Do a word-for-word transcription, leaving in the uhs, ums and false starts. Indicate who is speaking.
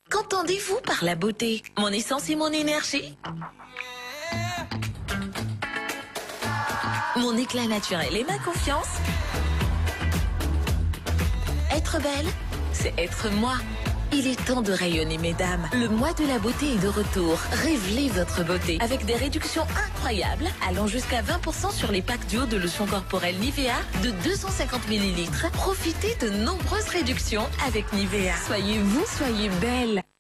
Speaker 1: Qu'entendez-vous par la beauté? Mon essence et mon énergie? Mon éclat naturel et ma confiance? Être belle, c'est être moi. Il est temps de rayonner, mesdames. Le mois de la beauté est de retour. Révélez votre beauté avec des réductions incroyables allant jusqu'à vingt pour cent sur les packs duo de lotion corporelle Nivea de deux cent cinquante millilitres. Profitez de nombreuses réductions avec Nivea. Soyez vous, soyez belle.